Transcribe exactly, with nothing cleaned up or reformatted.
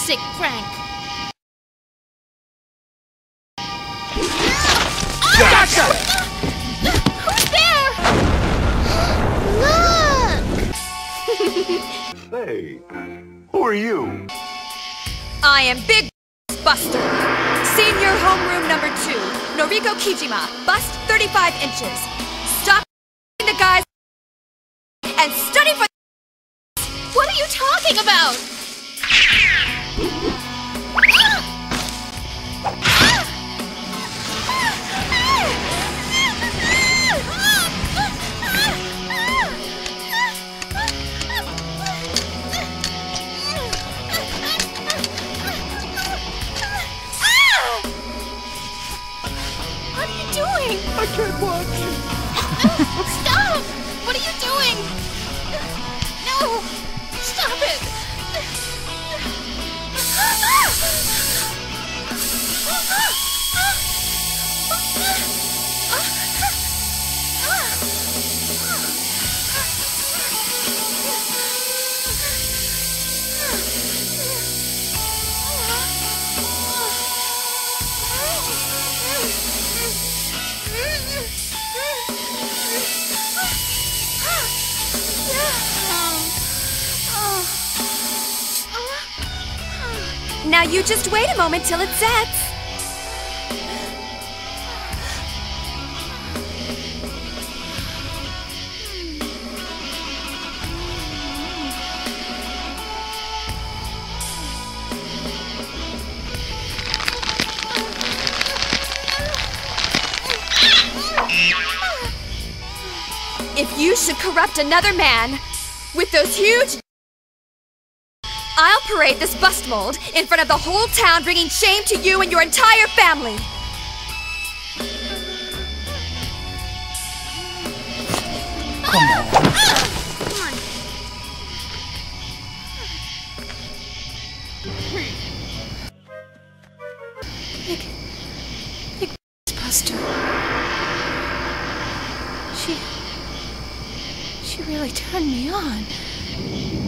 sick prank. Gotcha! Who's there? Look! Hey, who are you? I am Big Buster. Senior homeroom number two. Noriko Kijima. Bust thirty-five inches. Stop the guys and study for. What are you talking about? What are you doing? I can't watch. Stop! What are you doing? No! Stop it! Now you just wait a moment till it sets. If you should corrupt another man with those huge, I'll parade this bust mold in front of the whole town, bringing shame to you and your entire family. Come on. Come on. Big, big Buster. She, she really turned me on.